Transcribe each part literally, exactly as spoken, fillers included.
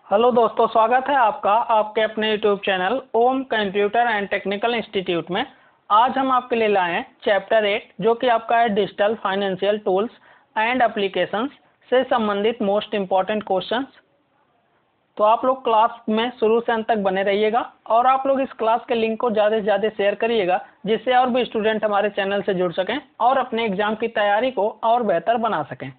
Hello दोस्तों, स्वागत है आपका आपके अपने YouTube channel Om computer and technical institute में। आज हम आपके लिए लाए हैं चैप्टर एट, जो कि आपका है digital financial tools and applications से संबंधित मोस्ट इम्पॉर्टेंट क्वेश्चंस। तो आप लोग क्लास में शुरू से अंत तक बने रहिएगा और आप लोग इस क्लास के लिंक को ज़्यादा से ज़्यादा शेयर करिएगा, जिससे और भी स्टूडेंट हमारे चैनल से जुड़ सकें और अपने एग्जाम की तैयारी को और बेहतर बना सकें।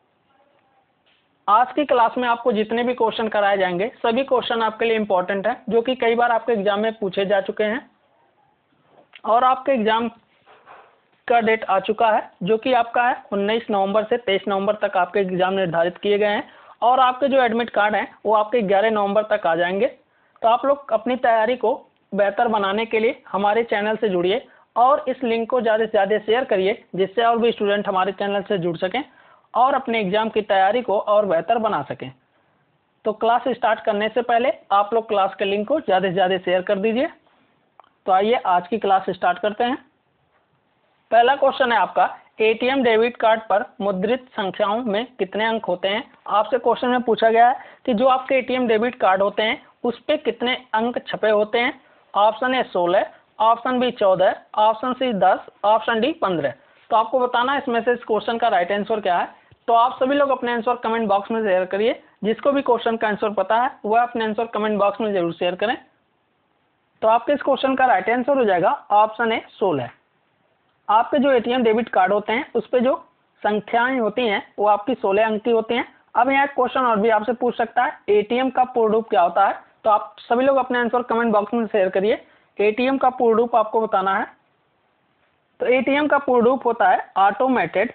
आज की क्लास में आपको जितने भी क्वेश्चन कराए जाएंगे सभी क्वेश्चन आपके लिए इंपॉर्टेंट हैं, जो कि कई बार आपके एग्जाम में पूछे जा चुके हैं और आपके एग्जाम का डेट आ चुका है, जो कि आपका है उन्नीस नवंबर से तेईस नवंबर तक आपके एग्जाम निर्धारित किए गए हैं और आपके जो एडमिट कार्ड हैं वो आपके ग्यारह नवंबर तक आ जाएंगे। तो आप लोग अपनी तैयारी को बेहतर बनाने के लिए हमारे चैनल से जुड़िए और इस लिंक को ज़्यादा से ज़्यादा शेयर करिए, जिससे और भी स्टूडेंट हमारे चैनल से जुड़ सकें और अपने एग्जाम की तैयारी को और बेहतर बना सकें। तो क्लास स्टार्ट करने से पहले आप लोग क्लास के लिंक को ज़्यादा से ज़्यादा शेयर कर दीजिए। तो आइए आज की क्लास स्टार्ट करते हैं। पहला क्वेश्चन है आपका, एटीएम डेबिट कार्ड पर मुद्रित संख्याओं में कितने अंक होते हैं। आपसे क्वेश्चन में पूछा गया है कि जो आपके एटीएम डेबिट कार्ड होते हैं उस पर कितने अंक छपे होते हैं। ऑप्शन ए सोलह, ऑप्शन बी चौदह, ऑप्शन सी दस, ऑप्शन डी पंद्रह। तो आपको बताना है इसमें से इस क्वेश्चन का राइट आंसर क्या है। तो आप सभी लोग अपने आंसर कमेंट बॉक्स में शेयर करिए। जिसको भी क्वेश्चन का आंसर पता है वह अपने आंसर कमेंट बॉक्स में जरूर शेयर करें। तो आपके इस क्वेश्चन का राइट आंसर हो जाएगा ऑप्शन ए सोलह। आपके जो एटीएम डेबिट कार्ड होते हैं उस पर जो संख्याएं होती हैं वो आपकी सोलह अंक की होती हैं। अब यहाँ एक क्वेश्चन और भी आपसे पूछ सकता है, एटीएम का पूर्ण रूप क्या होता है। तो आप सभी लोग अपने आंसर कमेंट बॉक्स में शेयर करिए। एटीएम का पूर्ण रूप आपको बताना है। तो एटीएम का पूर्ण रूप होता है ऑटोमेटेड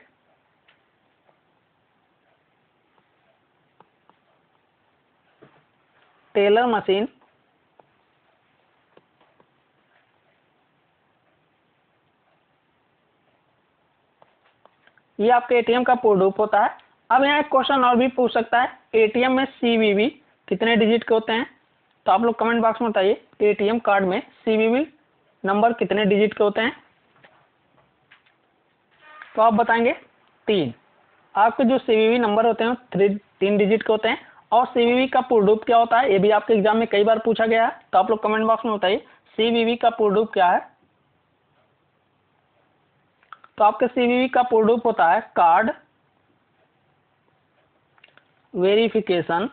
टेलर मशीन ये आपके एटीएम का पूर्ण रूप होता है। अब यहाँ एक क्वेश्चन और भी पूछ सकता है, एटीएम में सीवीवी कितने डिजिट के होते हैं। तो आप लोग कमेंट बॉक्स में बताइए, एटीएम कार्ड में सीवीवी नंबर कितने डिजिट के होते हैं। तो आप बताएंगे तीन। आपके जो सीवीवी नंबर होते हैं थ्री तीन डिजिट के होते हैं। और सीवीवी का पूर्ण रूप क्या होता है, ये भी आपके एग्जाम में कई बार पूछा गया है। तो आप लोग कमेंट बॉक्स में बताइए सीवीवी का पूर्ण रूप क्या है। तो आपके सीवीवी का पूर्ण रूप होता है कार्ड वेरिफिकेशन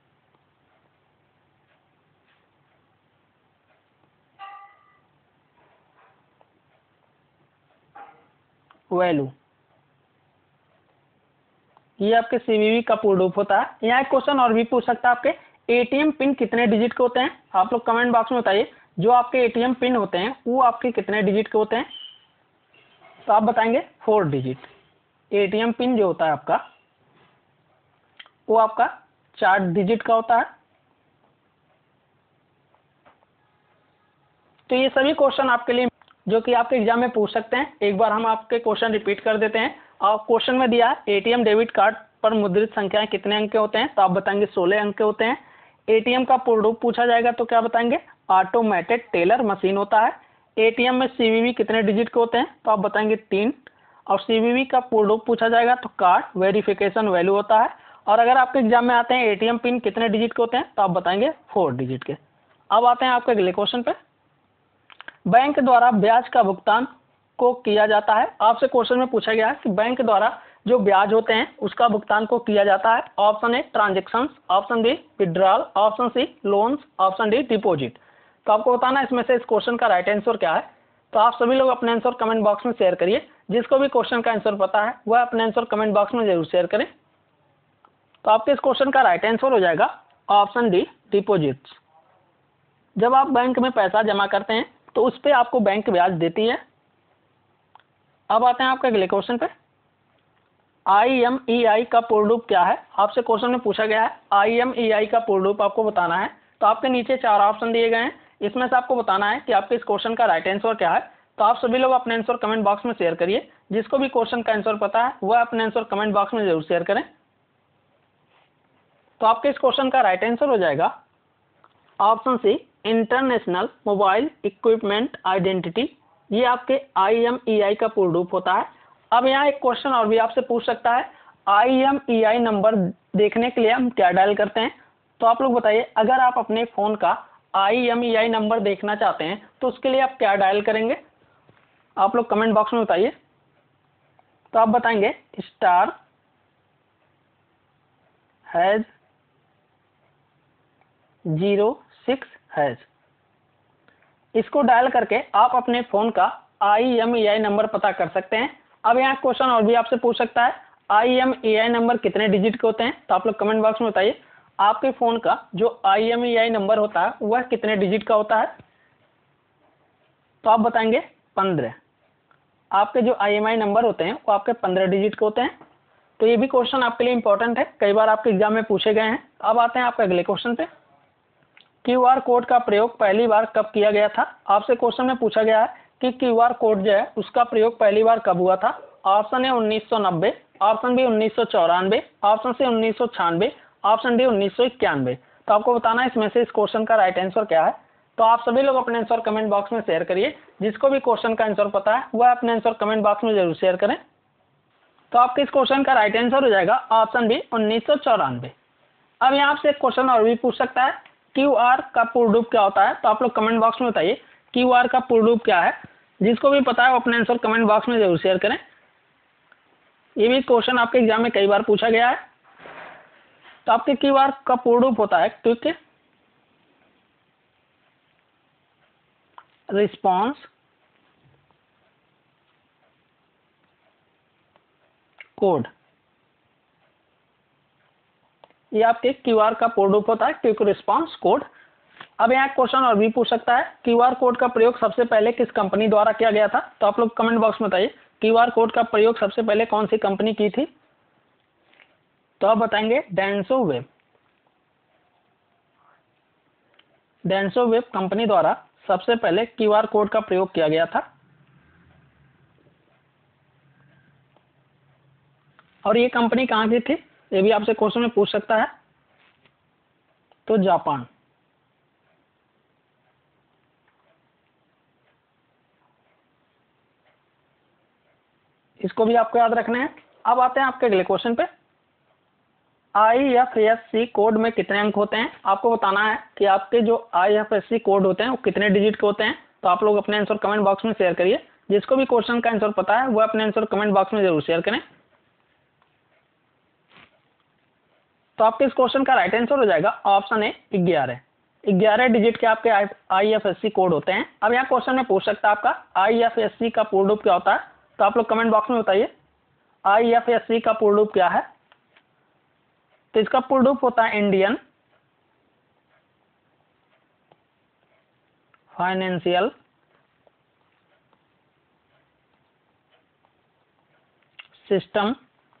वैल्यू। ये आपके सीवीवी का पूर्ण रूप होता है। यहाँ एक क्वेश्चन और भी पूछ सकता है, आपके एटीएम पिन कितने डिजिट के होते हैं। आप लोग कमेंट बॉक्स में बताइए जो आपके एटीएम पिन होते हैं वो आपके कितने डिजिट के होते हैं। तो आप बताएंगे फोर डिजिट। एटीएम पिन जो होता है आपका वो आपका चार डिजिट का होता है। तो ये सभी क्वेश्चन आपके लिए जो कि आपके एग्जाम में पूछ सकते हैं। एक बार हम आपके क्वेश्चन रिपीट कर देते हैं। और क्वेश्चन में दिया है एटीएम डेबिट कार्ड पर मुद्रित संख्याएं कितने अंक के होते हैं। तो आप बताएंगे सोलह अंक के होते हैं। एटीएम का पूर्ण रूप पूछा जाएगा तो क्या बताएंगे, ऑटोमेटेड टेलर मशीन होता है। एटीएम में सीवीवी कितने डिजिट के होते हैं। तो आप बताएंगे तीन। और सीवीवी का पूर्ण रूप पूछा जाएगा तो कार्ड वेरिफिकेशन वैल्यू होता है। और अगर आपके एग्जाम में आते हैं एटीएम पिन कितने डिजिट के होते हैं तो आप बताएंगे फोर डिजिट के। अब आते हैं आपके अगले क्वेश्चन पे, बैंक द्वारा ब्याज का भुगतान को किया जाता है। आपसे क्वेश्चन में पूछा गया है कि बैंक द्वारा जो ब्याज होते हैं उसका भुगतान को किया जाता है। Option A transactions, option B withdrawal, option C loans, option D deposit. तो आपको बताना है इसमें से इस क्वेश्चन का राइट आंसर क्या है। तो आप सभी लोग अपने आंसर कमेंट बॉक्स में शेयर करिए। जिसको भी क्वेश्चन का आंसर पता है वह अपने आंसर कमेंट बॉक्स में जरूर शेयर करें। तो आपके इस क्वेश्चन का राइट आंसर हो जाएगा ऑप्शन डी डिपॉजिट्स। जब आप बैंक में पैसा जमा करते हैं तो उस पर आपको बैंक ब्याज देती है। अब आते हैं आपके अगले क्वेश्चन पे, आईएमईआई का पूर्ण रूप क्या है। आपसे क्वेश्चन में पूछा गया है आईएमईआई का पूर्ण रूप आपको बताना है। तो आपके नीचे चार ऑप्शन दिए गए हैं, इसमें से आपको बताना है कि आपके इस क्वेश्चन का राइट आंसर क्या है। तो आप सभी लोग अपने आंसर कमेंट बॉक्स में शेयर करिए। जिसको भी क्वेश्चन का आंसर पता है वह अपने आंसर कमेंट बॉक्स में जरूर शेयर करें। तो आपके इस क्वेश्चन का राइट आंसर हो जाएगा option C international mobile equipment identity. ये आपके आईएमईआई का पूर्ण रूप होता है। अब यहाँ एक क्वेश्चन और भी आपसे पूछ सकता है, आईएमईआई नंबर देखने के लिए हम क्या डायल करते हैं। तो आप लोग बताइए, अगर आप अपने फ़ोन का आई एम ई आई नंबर देखना चाहते हैं तो उसके लिए आप क्या डायल करेंगे? आप लोग कमेंट बॉक्स में बताइए। तो आप बताएंगे star hash zero six hash. इसको डायल करके आप अपने फ़ोन का आई एम ई आई नंबर पता कर सकते हैं। अब यहाँ क्वेश्चन और भी आपसे पूछ सकता है, I M E I number कितने डिजिट के होते हैं? तो आप लोग कमेंट बॉक्स में बताइए, आपके फ़ोन का जो आई एम ई आई नंबर होता है वह कितने डिजिट का होता है? तो आप बताएंगे पंद्रह। आपके जो आई एम ई आई नंबर होते हैं वो आपके पंद्रह डिजिट के होते हैं। तो ये भी क्वेश्चन आपके लिए इंपॉर्टेंट है, कई बार आपके एग्जाम में पूछे गए हैं। अब आते हैं आपके अगले क्वेश्चन पे। क्यू आर कोड का प्रयोग पहली बार कब किया गया था? आपसे क्वेश्चन में पूछा गया है कि क्यू आर कोड जो है उसका प्रयोग पहली बार कब हुआ था? ऑप्शन है उन्नीस सौ नब्बे, ऑप्शन बी उन्नीस सौ चौरानवे, ऑप्शन सी उन्नीस सौ छियानवे, ऑप्शन डी उन्नीस सौ इक्यानवे। तो आपको बताना है इसमें से इस क्वेश्चन का राइट आंसर क्या है। तो आप सभी लोग अपने आंसर कमेंट बॉक्स में शेयर करिए। जिसको भी क्वेश्चन का आंसर पता है वह अपने आंसर कमेंट बॉक्स में जरूर शेयर करें। तो आपके इस क्वेश्चन का राइट आंसर हो जाएगा ऑप्शन बी उन्नीस सौ चौरानवे। अब यहाँ आपसे एक क्वेश्चन और भी पूछ सकता है, क्यू आर का पूर्ण रूप क्या होता है? तो आप लोग कमेंट बॉक्स में बताइए क्यू आर का पूर्ण रूप क्या है। जिसको भी पता है वो अपने आंसर कमेंट बॉक्स में जरूर शेयर करें। ये भी क्वेश्चन आपके एग्जाम में कई बार पूछा गया है। तो आपके क्यू आर का पूर्ण रूप होता है क्विक रिस्पॉन्स कोड। ये आपके क्यू आर का पूर्ण रूप होता है क्विक रिस्पॉन्स कोड। अब यहाँ क्वेश्चन और भी पूछ सकता है, क्यू आर कोड का प्रयोग सबसे पहले किस कंपनी द्वारा किया गया था? तो आप लोग कमेंट बॉक्स में बताइए क्यू आर कोड का प्रयोग सबसे पहले कौन सी कंपनी की थी? तो आप बताएंगे Denso Wave. Denso Wave company द्वारा सबसे पहले क्यू आर कोड का प्रयोग किया गया था। और ये कंपनी कहाँ की थी? ये भी आपसे क्वेश्चन में पूछ सकता है। तो जापान। इसको भी आपको याद रखना है। अब आते हैं आपके अगले क्वेश्चन पे। I F S C code में कितने अंक होते हैं? आपको बताना है कि आपके जो I F S C code होते हैं वो कितने डिजिट के होते हैं। तो आप लोग अपने आंसर कमेंट बॉक्स में शेयर करिए। जिसको भी क्वेश्चन का आंसर पता है वो अपने आंसर कमेंट बॉक्स में जरूर शेयर करें। तो आपके इस क्वेश्चन का राइट आंसर हो जाएगा ऑप्शन ए ग्यारह। ग्यारह डिजिट के आपके I F S C code होते हैं। अब यहाँ क्वेश्चन में पूछ सकता है आपका आई एफ एस सी का पूर्ण रूप क्या होता है? तो आप लोग कमेंट बॉक्स में बताइए आई एफ एस सी का पूर्ण रूप क्या है। तो इसका पूर्ण रूप होता है इंडियन फाइनेंशियल सिस्टम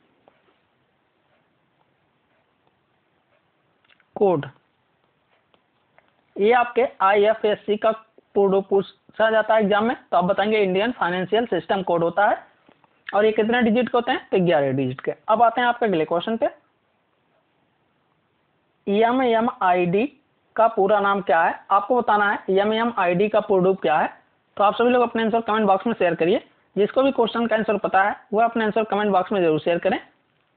कोड। ये आपके आई एफ एस सी का पूर्ण रूप पूछा जाता है एग्जाम में। तो आप बताएंगे इंडियन फाइनेंशियल सिस्टम कोड होता है। और ये कितने डिजिट के होते हैं? तो ग्यारह डिजिट के। अब आते हैं आपके अगले क्वेश्चन पे। एम एम आई डी का पूरा नाम क्या है? आपको बताना है एम एम आई डी का पूर्ण रूप क्या है। तो आप सभी लोग अपने आंसर कमेंट बॉक्स में शेयर करिए। जिसको भी क्वेश्चन का आंसर पता है वो अपने आंसर कमेंट बॉक्स में जरूर शेयर करें।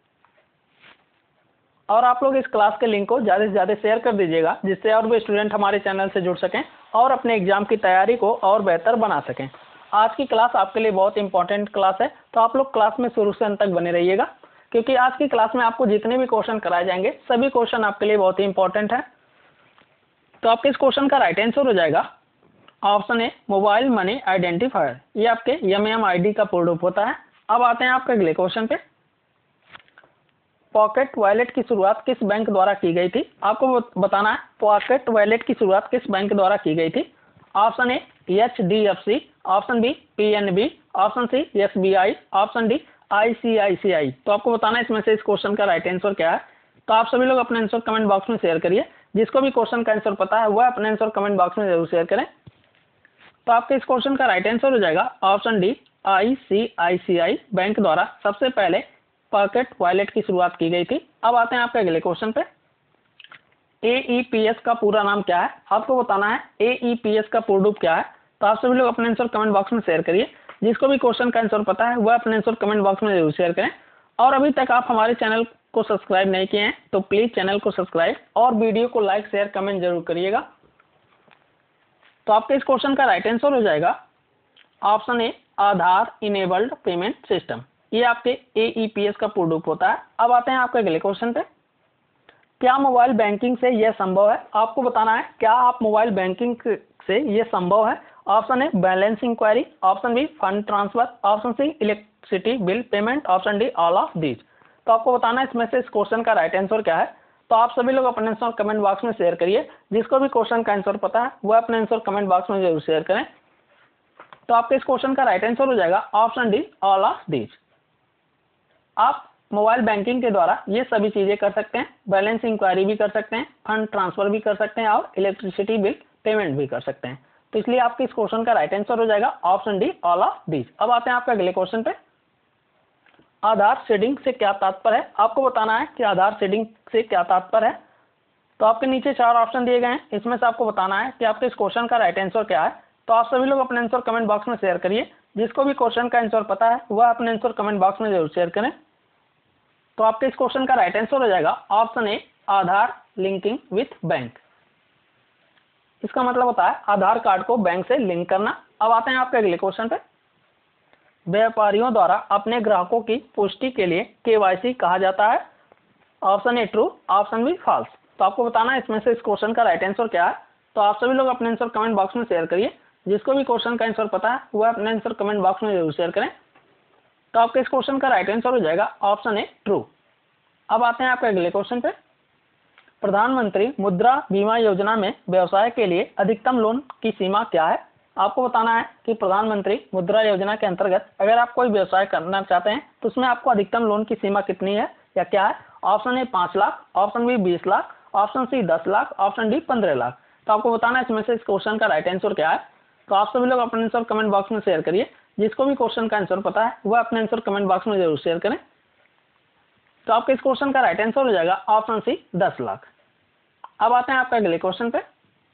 और आप लोग इस क्लास के लिंक को ज़्यादा से ज़्यादा शेयर कर दीजिएगा, जिससे और भी स्टूडेंट हमारे चैनल से जुड़ सकें और अपने एग्जाम की तैयारी को और बेहतर बना सकें। आज की क्लास आपके लिए बहुत इंपॉर्टेंट क्लास है। तो आप लोग क्लास में शुरू से अंत तक बने रहिएगा, क्योंकि आज की क्लास में आपको जितने भी क्वेश्चन कराए जाएंगे सभी क्वेश्चन आपके लिए बहुत ही इंपॉर्टेंट है। तो आपके इस क्वेश्चन का राइट आंसर हो जाएगा option A mobile money identifier. ये आपके एम एम आई डी का पूर्ण रूप होता है। अब आते हैं आपके अगले क्वेश्चन पे। पॉकेट वॉलेट की शुरुआत किस बैंक द्वारा की गई थी? आपको बताना है पॉकेट वॉलेट की शुरुआत किस बैंक द्वारा की गई थी। Option A H D F C, option B P N B, option C S B I, option D I C I C I. तो आपको बताना है इसमें से इस क्वेश्चन का राइट आंसर क्या है। तो आप सभी लोग अपने आंसर कमेंट बॉक्स में शेयर करिए। जिसको भी क्वेश्चन का आंसर पता है वह अपने आंसर कमेंट बॉक्स में जरूर शेयर करें। तो आपके इस क्वेश्चन का राइट आंसर हो जाएगा option D I C I C I bank द्वारा सबसे पहले पॉकेट वॉलेट की शुरुआत की गई थी। अब आते हैं आपके अगले क्वेश्चन पे। ए ई पी एस का पूरा नाम क्या है? आपको बताना है ए ई पी एस का पूर्ण रूप क्या है। तो आप सभी लोग अपने आंसर कमेंट बॉक्स में शेयर करिए। जिसको भी क्वेश्चन का आंसर पता है वह अपने आंसर कमेंट बॉक्स में जरूर शेयर करें। और अभी तक आप हमारे चैनल को सब्सक्राइब नहीं किए हैं तो प्लीज चैनल को सब्सक्राइब और वीडियो को लाइक शेयर कमेंट जरूर करिएगा। तो आपके इस क्वेश्चन का राइट आंसर हो जाएगा option A, Aadhaar enabled payment system. ये आपके ए ई पी एस का पूर्ण रूप होता है। अब आते हैं आपके अगले क्वेश्चन पे, क्या मोबाइल बैंकिंग से यह संभव है? आपको बताना है क्या आप मोबाइल बैंकिंग से यह संभव है। Option A, balance inquiry, option B, fund transfer, option C, electricity bill payment, option D, all of these. तो आपको बताना है इसमें से इस क्वेश्चन का राइट आंसर क्या है। तो आप सभी लोग अपने आंसर कमेंट बॉक्स में शेयर करिए। जिसको भी क्वेश्चन का आंसर पता है वो अपने आंसर कमेंट बॉक्स में जरूर शेयर करें। तो आपके इस क्वेश्चन का राइट आंसर हो जाएगा option D, all of these. आप मोबाइल बैंकिंग के द्वारा ये सभी चीजें कर सकते हैं, बैलेंस इंक्वायरी भी कर सकते हैं, फंड ट्रांसफर भी कर सकते हैं और इलेक्ट्रिसिटी बिल पेमेंट भी कर सकते हैं। तो इसलिए आपके इस क्वेश्चन का राइट आंसर हो जाएगा option D, all of these. अब आते हैं आपके अगले क्वेश्चन पे, आधार शेडिंग से क्या तात्पर्य है। आपको बताना है कि आधार शेडिंग से क्या तात्पर्य है। तो आपके नीचे चार ऑप्शन दिए गए हैं, इसमें से आपको बताना है कि आपके इस क्वेश्चन का राइट आंसर क्या है। तो आप सभी लोग अपने आंसर कमेंट बॉक्स में शेयर करिए। जिसको भी क्वेश्चन का आंसर पता है वह अपने आंसर कमेंट बॉक्स में जरूर शेयर करें। तो आपके इस क्वेश्चन का राइट आंसर हो जाएगा option A, Aadhaar linking with bank. इसका मतलब होता है आधार कार्ड को बैंक से लिंक करना। अब आते हैं आपके अगले क्वेश्चन पे, व्यापारियों द्वारा अपने ग्राहकों की पुष्टि के लिए के वाई सी कहा जाता है। Option A true, option B false. तो आपको बताना है इसमें से इस क्वेश्चन का राइट आंसर क्या है। तो आप सभी लोग अपने आंसर कमेंट बॉक्स में शेयर करिए। जिसको भी क्वेश्चन का आंसर पता है वह अपने आंसर कमेंट बॉक्स में जरूर शेयर करें। तो आपके इस क्वेश्चन का राइट आंसर हो जाएगा ऑप्शन ए ट्रू। अब आते हैं आपके अगले क्वेश्चन पे, प्रधानमंत्री मुद्रा बीमा योजना में व्यवसाय के लिए अधिकतम लोन की सीमा क्या है। आपको बताना है कि प्रधानमंत्री मुद्रा योजना के अंतर्गत अगर आप कोई व्यवसाय करना चाहते हैं तो उसमें आपको अधिकतम लोन की सीमा कितनी है या क्या है। ऑप्शन ए पाँच लाख, ऑप्शन बी बीस लाख, ऑप्शन सी दस लाख, ऑप्शन डी पंद्रह लाख। तो आपको बताना है इसमें से इस क्वेश्चन का राइट आंसर क्या है। तो आप सभी लोग अपने आंसर कमेंट बॉक्स में शेयर करिए। जिसको भी क्वेश्चन का आंसर पता है वह अपने आंसर कमेंट बॉक्स में जरूर शेयर करें। तो आपके इस क्वेश्चन का राइट आंसर हो जाएगा ऑप्शन सी दस लाख। अब आते हैं आपके अगले क्वेश्चन पे,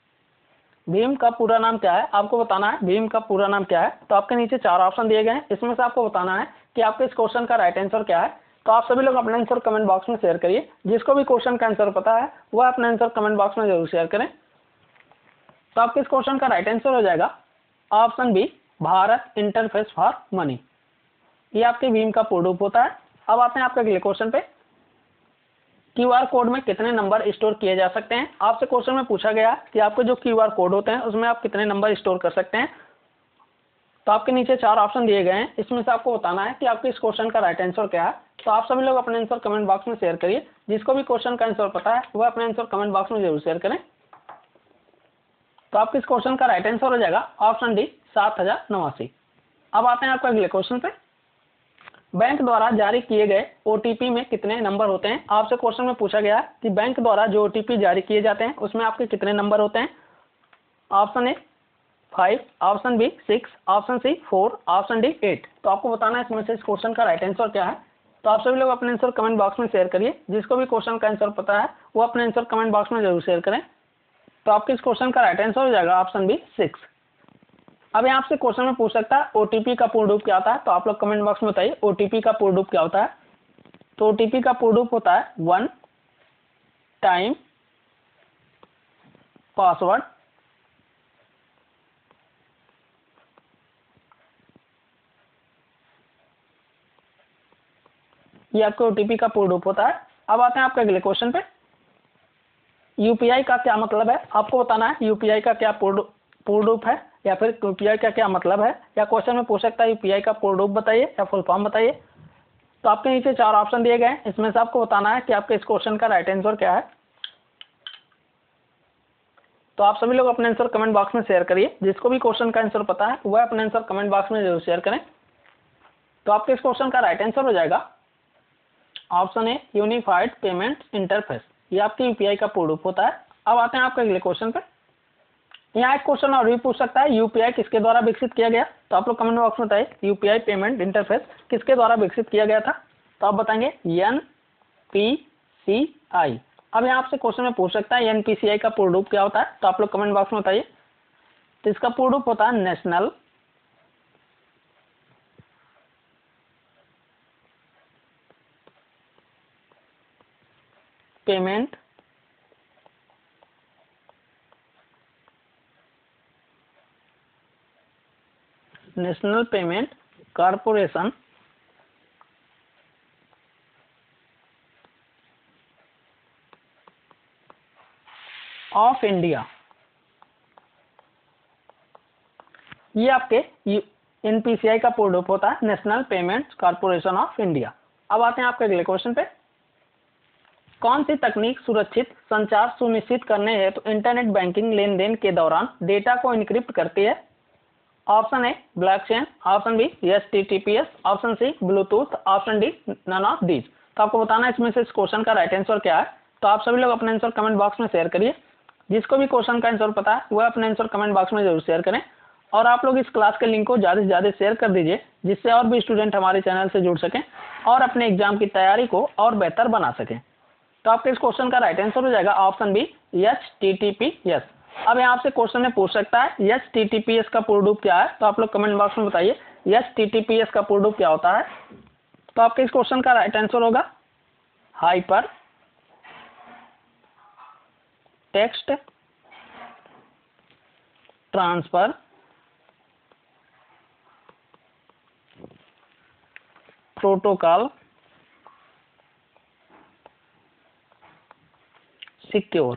भीम का पूरा नाम क्या है। आपको बताना है भीम का पूरा नाम क्या है। तो आपके नीचे चार ऑप्शन दिए गए हैं, इसमें से आपको बताना है कि आपके इस क्वेश्चन का राइट आंसर क्या है। तो आप सभी लोग अपना आंसर कमेंट बॉक्स में शेयर करिए। जिसको भी क्वेश्चन का आंसर पता है वह अपना आंसर कमेंट बॉक्स में जरूर शेयर करें। तो आपके इस क्वेश्चन का राइट आंसर हो जाएगा option B, Bharat interface for money. ये आपके भीम का पूर्ण रूप होता है। अब आते हैं आपके अगले क्वेश्चन पे, क्यू आर कोड में कितने नंबर स्टोर किए जा सकते हैं। आपसे क्वेश्चन में पूछा गया कि आपके जो क्यू आर कोड होते हैं उसमें आप कितने नंबर स्टोर कर सकते हैं। तो आपके नीचे चार ऑप्शन दिए गए हैं, इसमें से आपको बताना है कि आपके इस क्वेश्चन का राइट आंसर क्या है। तो आप सभी लोग अपने आंसर कमेंट बॉक्स में शेयर करिए। जिसको भी क्वेश्चन का आंसर पता है वह अपने आंसर कमेंट बॉक्स में जरूर शेयर करें। तो आपके इस क्वेश्चन का राइट आंसर हो जाएगा ऑप्शन डी, सात हजार नवासी। अब आते हैं आपके अगले क्वेश्चन पे, बैंक द्वारा जारी किए गए ओ टी पी में कितने नंबर होते हैं। आपसे क्वेश्चन में पूछा गया कि बैंक द्वारा जो ओ टी पी जारी किए जाते हैं उसमें आपके कितने नंबर होते हैं। Option A five, option B six, option C four, option D eight. तो आपको बताना है इसमें से इस क्वेश्चन का राइट आंसर क्या है। तो आप सभी लोग अपने आंसर कमेंट बॉक्स में शेयर करिए। जिसको भी क्वेश्चन का आंसर पता है वो अपने आंसर कमेंट बॉक्स में जरूर शेयर करें। तो आपके इस क्वेश्चन का राइट आंसर हो जाएगा ऑप्शन बी सिक्स। अब यहाँ आपसे क्वेश्चन में पूछ सकता है ओटीपी का पूर्ण रूप क्या होता है। तो आप लोग कमेंट बॉक्स में बताइए ओटीपी का पूर्ण रूप क्या होता है। तो ओटीपी का पूर्ण रूप होता है वन टाइम पासवर्ड ये आपके ओटीपी का पूर्ण रूप होता है। अब आते हैं आपके अगले क्वेश्चन पे, यूपीआई का क्या मतलब है। आपको बताना है यूपीआई का क्या पूर्ण पूर्ण रूप है या फिर यूपीआई का क्या मतलब है। या क्वेश्चन में पूछ सकता है यूपीआई का पूर्ण रूप बताइए या फुल फॉर्म बताइए। तो आपके नीचे चार ऑप्शन दिए गए हैं, इसमें से आपको बताना है कि आपके इस क्वेश्चन का राइट आंसर क्या है। तो आप सभी लोग अपने आंसर कमेंट बॉक्स में शेयर करिए। जिसको भी क्वेश्चन का आंसर पता है वह अपने आंसर कमेंट बॉक्स में जरूर शेयर करें। तो आपके इस क्वेश्चन का राइट आंसर हो जाएगा option A, unified payment interface. ये आपके यूपीआई का पूर्ण रूप होता है। अब आते हैं आपके अगले क्वेश्चन पे, यहाँ एक क्वेश्चन और भी पूछ सकता है यूपीआई किसके द्वारा विकसित किया गया। तो आप लोग कमेंट बॉक्स में बताइए यूपीआई पेमेंट इंटरफेस किसके द्वारा विकसित किया गया था। तो आप बताएंगे एन पी सी आई। अब यहाँ आपसे क्वेश्चन में पूछ सकता है एन पी सी आई का पूर्ण रूप क्या होता है। तो आप लोग कमेंट बॉक्स में बताइए। तो इसका पूर्ण रूप होता है national payment national payment corporation of India, ये आपके एनपीसीआई का पूर्ण रूप होता है, national payments corporation of India. अब आते हैं आपके अगले क्वेश्चन पे। कौन सी तकनीक सुरक्षित संचार सुनिश्चित करने हेतु तो इंटरनेट बैंकिंग लेन देन के दौरान डेटा को इनक्रिप्ट करती है? Option A blockchain, option B HTTPS, option C Bluetooth, option D none of these. तो आपको बताना है इसमें से इस क्वेश्चन का राइट आंसर क्या है। तो आप सभी लोग अपने आंसर कमेंट बॉक्स में शेयर करिए। जिसको भी क्वेश्चन का आंसर पता है वह अपने आंसर कमेंट बॉक्स में जरूर शेयर करें, और आप लोग इस क्लास के लिंक को ज़्यादा से ज़्यादा शेयर कर दीजिए, जिससे और भी स्टूडेंट हमारे चैनल से जुड़ सकें और अपने एग्जाम की तैयारी को और बेहतर बना सकें। तो आपके इस क्वेश्चन का राइट आंसर हो जाएगा option B H T T P S. अब यहाँ से क्वेश्चन में पूछ सकता है H T T P S का पूर्ण रूप क्या है, तो आप लोग कमेंट बॉक्स में बताइए H T T P S का पूर्ण रूप क्या होता है। तो आपके इस क्वेश्चन का राइट आंसर होगा hyper text transfer protocol secure.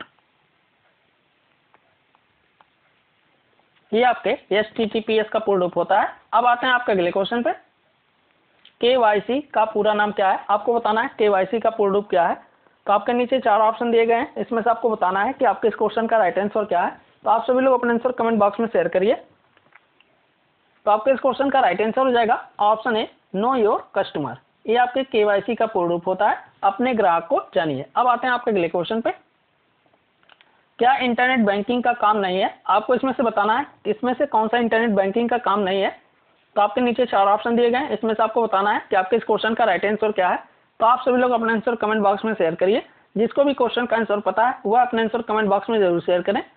ये आपके H T T P S का पूर्ण रूप होता है। अब आते हैं आपके अगले क्वेश्चन पे। के वाई सी का पूरा नाम क्या है, आपको बताना है के वाई सी का पूर्ण रूप क्या है। तो आपके नीचे चार ऑप्शन दिए गए हैं, इसमें से आपको बताना है कि आपके इस क्वेश्चन का राइट आंसर क्या है। तो आप सभी लोग अपने आंसर कमेंट बॉक्स में शेयर करिए। तो आपके इस क्वेश्चन का राइट आंसर हो जाएगा option A know your customer. ये आपके के वाई सी का पूर्ण रूप होता है, अपने ग्राहक को जानिए। अब आते हैं आपके अगले क्वेश्चन पे। क्या इंटरनेट बैंकिंग का काम नहीं है, आपको इसमें से बताना है इसमें से कौन सा इंटरनेट बैंकिंग का काम नहीं है। तो आपके नीचे चार ऑप्शन दिए गए हैं, इसमें से आपको बताना है कि आपके इस क्वेश्चन का राइट आंसर क्या है। तो आप सभी लोग अपना आंसर कमेंट बॉक्स में शेयर करिए। जिसको भी क्वेश्चन का आंसर पता है वह अपने आंसर कमेंट बॉक्स में जरूर शेयर करें।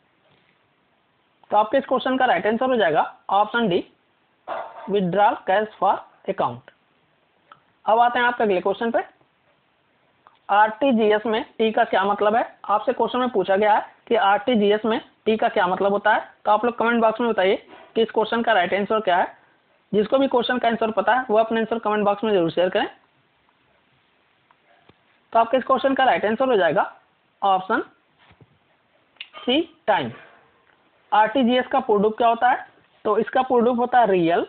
तो आपके इस क्वेश्चन का राइट आंसर हो जाएगा option D withdrawal cash for account. अब आते हैं आपके अगले क्वेश्चन पे। आरटीजीएस में टी का क्या मतलब है, आपसे क्वेश्चन में पूछा गया है कि आरटीजीएस में टी का क्या मतलब होता है। तो आप लोग कमेंट बॉक्स में बताइए कि इस क्वेश्चन का राइट आंसर क्या है। जिसको भी क्वेश्चन का आंसर पता है वो अपने आंसर कमेंट बॉक्स में जरूर शेयर करें। तो आपके इस क्वेश्चन का राइट आंसर हो जाएगा ऑप्शन सी टाइम। आरटीजीएस का पूर्ण रूप क्या होता है, तो इसका पूर्ण रूप होता है रियल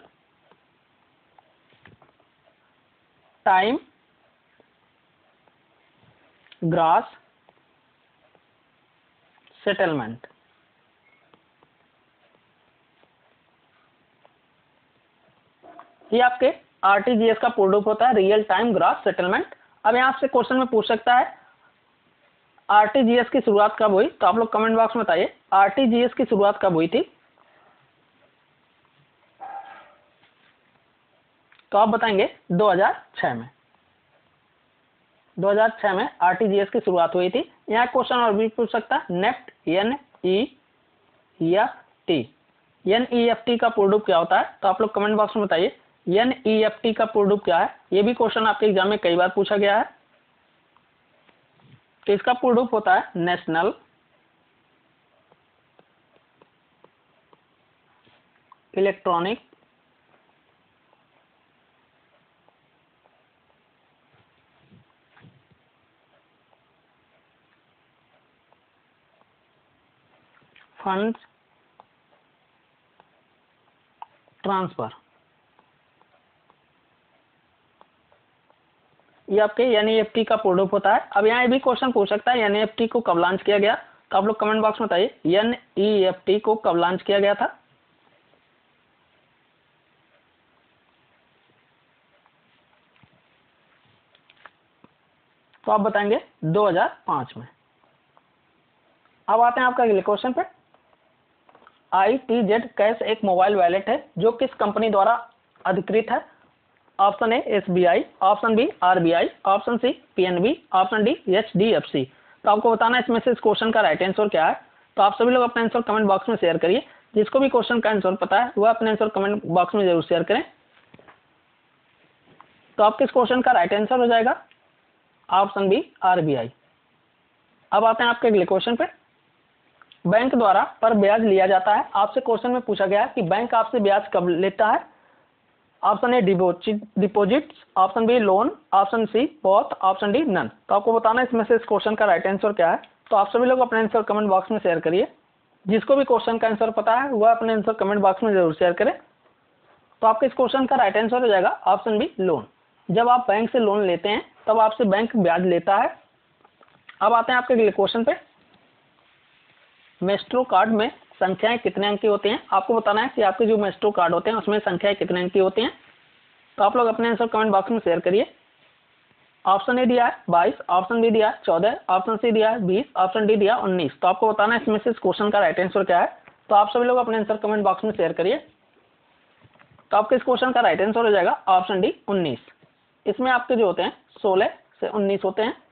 टाइम ग्रॉस सेटलमेंट। ये आपके आरटीजीएस का पूर्ण रूप होता है रियल टाइम ग्रॉस सेटलमेंट। अब यहाँ से क्वेश्चन में पूछ सकता है आरटीजीएस की शुरुआत कब हुई। तो आप लोग कमेंट बॉक्स में बताइए आरटीजीएस की शुरुआत कब हुई थी। तो आप बताएंगे दो हज़ार छह में। दो हज़ार छह में आरटीजीएस की शुरुआत हुई थी। यहाँ क्वेश्चन और भी पूछ सकता है NEFT N E F T. N E F T का पूर्ण रूप क्या होता है। तो आप लोग कमेंट बॉक्स में बताइए एन ई एफ टी का पूर्ण रूप क्या है। ये भी क्वेश्चन आपके एग्जाम में कई बार पूछा गया है। तो इसका पूर्ण रूप होता है नेशनल इलेक्ट्रॉनिक फंड ट्रांसफर। ये आपके एनईएफटी का पूर्ण रूप होता है। अब यहाँ ये भी क्वेश्चन पूछ सकता है एनईएफटी को कब लॉन्च किया गया। तो आप लोग कमेंट बॉक्स में बताइए एनईएफटी को कब लॉन्च किया गया था। तो आप बताएंगे दो हज़ार पाँच में। अब आते हैं आपका अगले क्वेश्चन पे। आई टी जेड कैश एक मोबाइल वॉलेट है जो किस कंपनी द्वारा अधिकृत है। Option A S B I, option B R B I, option C P N B, option D H D F C. तो आपको बताना है इसमें से इस क्वेश्चन का राइट आंसर क्या है। तो आप सभी लोग अपना आंसर कमेंट बॉक्स में शेयर करिए। जिसको भी क्वेश्चन का आंसर पता है वह अपने आंसर कमेंट बॉक्स में जरूर शेयर करें। तो आपके इस क्वेश्चन का राइट आंसर हो जाएगा option B R B I. अब आते हैं आपके अगले क्वेश्चन पे। बैंक द्वारा पर ब्याज लिया जाता है। आपसे क्वेश्चन में पूछा गया है कि बैंक आपसे ब्याज कब लेता है। Option A deposit, option B loan, option C both, option D none. तो आपको बताना है इसमें से इस क्वेश्चन का राइट आंसर क्या है। तो आप सभी लोग अपने आंसर कमेंट बॉक्स में शेयर करिए। जिसको भी क्वेश्चन का आंसर पता है वह अपने आंसर कमेंट बॉक्स में जरूर शेयर करें। तो आपके इस क्वेश्चन का राइट आंसर हो जाएगा ऑप्शन बी लोन। जब आप बैंक से लोन लेते हैं तब आपसे बैंक ब्याज लेता है। अब आते हैं आपके अगले क्वेश्चन पे। मेस्ट्रो कार्ड में संख्याएं कितने अंक की होती हैं। आपको बताना है कि आपके जो मेस्ट्रो कार्ड होते हैं उसमें संख्याएं कितने अंक की होती हैं। तो आप लोग अपने आंसर कमेंट बॉक्स में शेयर करिए। ऑप्शन ए दिया है बाईस, ऑप्शन बी दिया है चौदह, ऑप्शन सी दिया है बीस, ऑप्शन डी दिया उन्नीस। तो आपको बताना है इसमें से इस क्वेश्चन का राइट आंसर क्या है। तो आप सभी लोग अपने आंसर कमेंट बॉक्स में शेयर करिए। तो आपके इस क्वेश्चन का राइट आंसर हो जाएगा ऑप्शन डी उन्नीस। इसमें आपके जो होते हैं सोलह से उन्नीस होते हैं।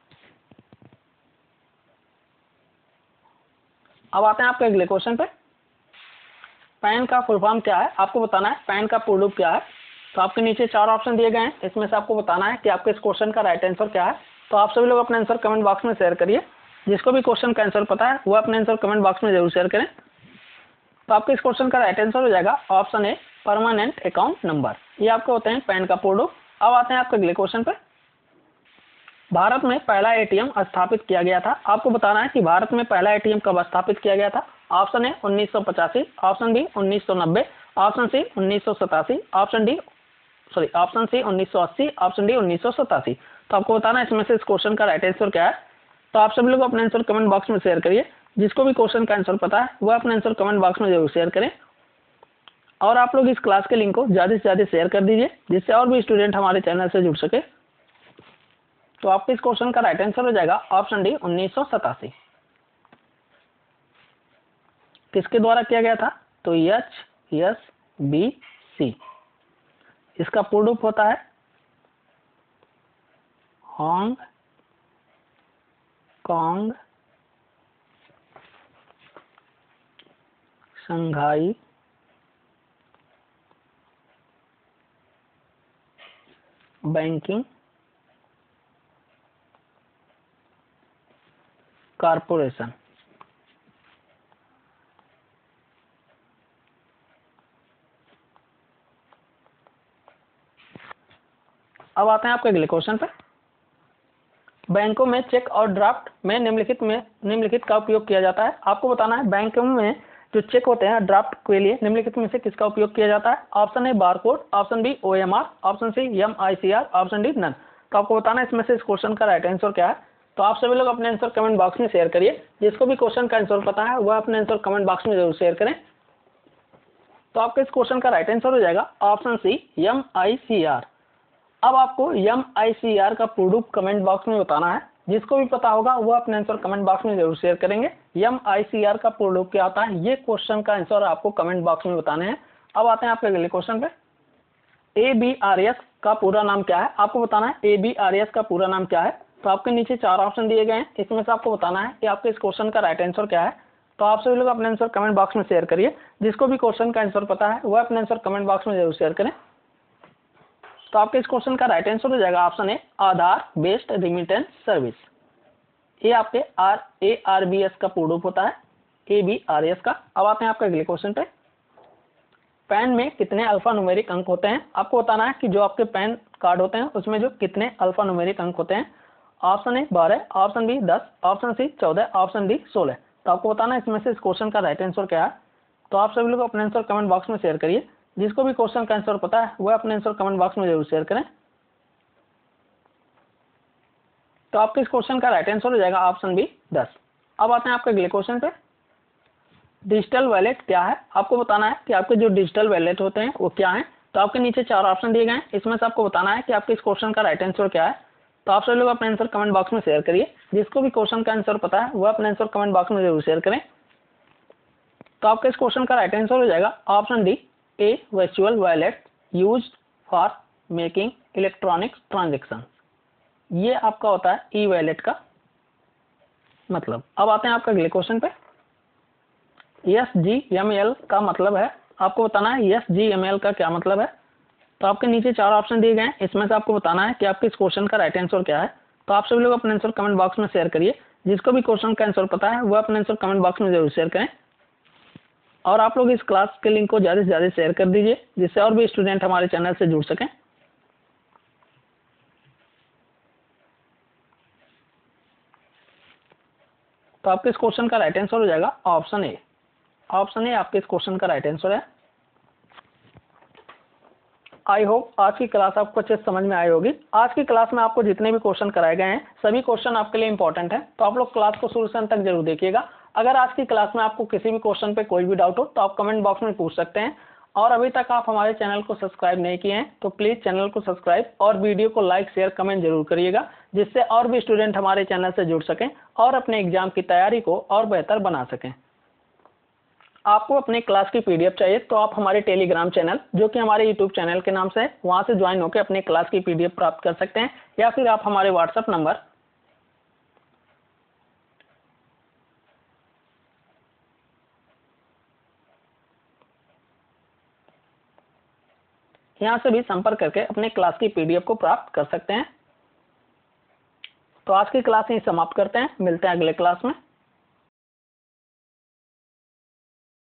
अब आते हैं आपके अगले क्वेश्चन पे। पैन का फुल फॉर्म क्या है। आपको बताना है पैन का पूर्ण रूप क्या है। तो आपके नीचे चार ऑप्शन दिए गए हैं, इसमें से आपको बताना है कि आपके इस क्वेश्चन का राइट आंसर क्या है। तो आप सभी लोग अपने आंसर कमेंट बॉक्स में शेयर करिए। जिसको भी क्वेश्चन का आंसर पता है वो अपने आंसर कमेंट बॉक्स में जरूर शेयर करें। तो आपके इस क्वेश्चन का राइट आंसर हो जाएगा option A permanent account number. ये आपके होते हैं पैन का पूर्ण रूप। अब आते हैं आपके अगले क्वेश्चन पे। भारत में पहला एटीएम स्थापित किया गया था। आपको बताना है कि भारत में पहला एटीएम कब स्थापित किया गया था। ऑप्शन ए उन्नीस सौ पचासी, ऑप्शन बी उन्नीस सौ नब्बे, ऑप्शन सी उन्नीस सौ सतासी, option D sorry option C उन्नीस सौ अस्सी, ऑप्शन डी उन्नीस सौ सतासी। तो आपको बताना है इसमें से इस क्वेश्चन का राइट आंसर क्या है। तो आप सभी लोग अपने आंसर कमेंट बॉक्स में शेयर करिए। जिसको भी क्वेश्चन का आंसर पता है वह अपने आंसर कमेंट बॉक्स में जरूर शेयर करें। और आप लोग इस क्लास के लिंक को ज़्यादा से ज़्यादा शेयर कर दीजिए जिससे और भी स्टूडेंट हमारे चैनल से जुड़ सके। तो आपके इस क्वेश्चन का राइट आंसर हो जाएगा ऑप्शन डी उन्नीस सौ सतासी। किसके द्वारा किया गया था। तो एच एस बी सी। इसका पूर्ण रूप होता है Hong Kong Shanghai banking corporation. अब आते हैं आपके अगले क्वेश्चन पे। बैंकों में चेक और ड्राफ्ट में निम्नलिखित में निम्नलिखित का उपयोग किया जाता है। आपको बताना है बैंकों में जो चेक होते हैं ड्राफ्ट के लिए निम्नलिखित में से किसका उपयोग किया जाता है। Option A barcode, option B O M R, option C M I C R, option D none. तो आपको बताना है इसमें से इस क्वेश्चन का राइट आंसर क्या है। तो आप सभी लोग अपने आंसर कमेंट बॉक्स में शेयर करिए। जिसको भी क्वेश्चन का आंसर पता है वह अपने आंसर कमेंट बॉक्स में जरूर शेयर करें। तो आपके इस क्वेश्चन का राइट आंसर हो जाएगा option C M I C R. अब आपको एम आई सी आर का पूर्ण रूप कमेंट बॉक्स में बताना है। जिसको भी पता होगा वह अपने आंसर कमेंट बॉक्स में जरूर शेयर करेंगे। एम आई सी आर का पूर्ण रूप क्या होता है ये क्वेश्चन का आंसर आपको कमेंट बॉक्स में बताने हैं। अब आते हैं आपके अगले क्वेश्चन पे। ए बी आर एस का पूरा नाम क्या है। आपको बताना है ए बी आर एस का पूरा नाम क्या है। तो आपके नीचे चार ऑप्शन दिए गए हैं, इसमें से आपको बताना है कि आपके इस क्वेश्चन का राइट आंसर क्या है। तो आप सभी लोग अपने आंसर कमेंट बॉक्स में शेयर करिए। जिसको भी क्वेश्चन का आंसर पता है वह अपने आंसर कमेंट बॉक्स में जरूर शेयर करें। तो आपके इस क्वेश्चन का राइट आंसर हो जाएगा option A Aadhaar based remittance service. ये आपके R A R B S का पूर्ण रूप होता है ए बी आर एस का। अब आते हैं आपके अगले क्वेश्चन पे। पैन में कितने अल्फा न्यूमेरिक अंक होते हैं। आपको बताना है कि जो आपके पैन कार्ड होते हैं उसमें जो कितने अल्फा न्यूमेरिक अंक होते हैं। ऑप्शन ए बारह, ऑप्शन बी दस, ऑप्शन सी चौदह, ऑप्शन डी सोलह। तो आपको बताना है इसमें से इस क्वेश्चन का राइट आंसर क्या है। तो आप सभी लोग अपने आंसर कमेंट बॉक्स में शेयर करिए। जिसको भी क्वेश्चन का आंसर पता है वह अपने आंसर कमेंट बॉक्स में जरूर शेयर करें। तो आपके इस क्वेश्चन का राइट आंसर हो जाएगा ऑप्शन बी दस। अब आते हैं आपके अगले क्वेश्चन पे। डिजिटल वैलेट क्या है। आपको बताना है कि आपके जो डिजिटल वैलेट होते हैं वो क्या हैं। तो आपके नीचे चार ऑप्शन दिए गए हैं, इसमें से आपको बताना है कि आपके इस क्वेश्चन का राइट आंसर क्या है। तो आप सभी लोग अपने आंसर कमेंट बॉक्स में शेयर करिए। जिसको भी क्वेश्चन का आंसर पता है वह अपने आंसर कमेंट बॉक्स में जरूर शेयर करें। तो आपके इस क्वेश्चन का राइट आंसर हो जाएगा option D a virtual wallet used for making electronic transaction. ये आपका होता है ई वैलेट का मतलब। अब आते हैं आपका अगले क्वेश्चन पे। एस जी एम एल का मतलब है। आपको बताना है एस जी एम एल का क्या मतलब है। तो आपके नीचे चार ऑप्शन दिए गए हैं, इसमें से आपको बताना है कि आपके इस क्वेश्चन का राइट आंसर क्या है। तो आप सभी लोग अपने आंसर कमेंट बॉक्स में शेयर करिए। जिसको भी क्वेश्चन का आंसर पता है वो अपना आंसर कमेंट बॉक्स में जरूर शेयर करें। और आप लोग इस क्लास के लिंक को ज़्यादा से ज़्यादा शेयर कर दीजिए, जिससे और भी स्टूडेंट हमारे चैनल से जुड़ सकें। तो आपके इस क्वेश्चन का राइट आंसर हो जाएगा ऑप्शन ए। ऑप्शन ए आपके इस क्वेश्चन का राइट आंसर है। आई होप आज की क्लास आपको अच्छे से समझ में आई होगी। आज की क्लास में आपको जितने भी क्वेश्चन कराए गए हैं सभी क्वेश्चन आपके लिए इंपॉर्टेंट है, तो आप लोग क्लास को शुरू से अंत तक जरूर देखिएगा। अगर आज की क्लास में आपको किसी भी क्वेश्चन पे कोई भी डाउट हो तो आप कमेंट बॉक्स में पूछ सकते हैं। और अभी तक आप हमारे चैनल को सब्सक्राइब नहीं किए हैं तो प्लीज़ चैनल को सब्सक्राइब और वीडियो को लाइक शेयर कमेंट जरूर करिएगा, जिससे और भी स्टूडेंट हमारे चैनल से जुड़ सकें और अपने एग्जाम की तैयारी को और बेहतर बना सकें। आपको अपने क्लास की पीडीएफ चाहिए तो आप हमारे टेलीग्राम चैनल, जो कि हमारे यूट्यूब चैनल के नाम से है, वहां से ज्वाइन होकर अपने क्लास की पीडीएफ प्राप्त कर सकते हैं, या फिर आप हमारे व्हाट्सएप नंबर यहां से भी संपर्क करके अपने क्लास की पीडीएफ को प्राप्त कर सकते हैं। तो आज की क्लास यहीं समाप्त करते हैं, मिलते हैं अगले क्लास में।